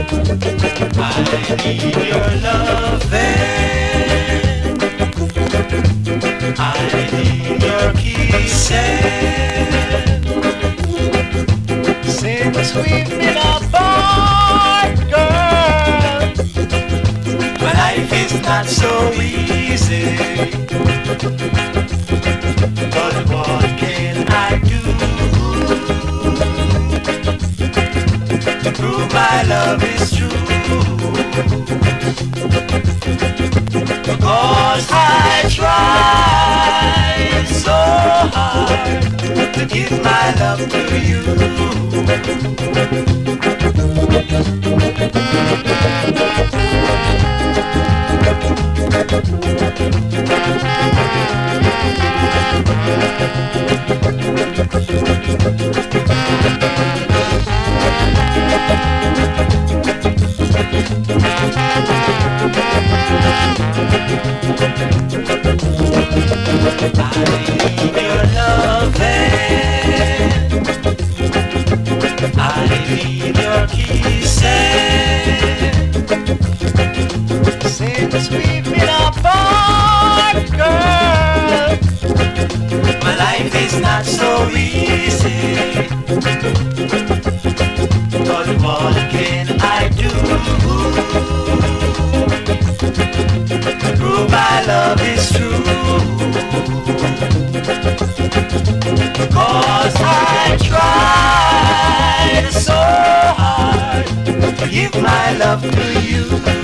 I need your loving. I need your kisses. Since we've been apart, girl, my life is not so easy. But what can I do to prove my love is true? Cause I tried so hard to give my love to you. I need your loving. I need your kisses. Since we've been apart, girl, my life is not so easy. But what can I do to prove my love is true? Cause I tried so hard to give my love to you.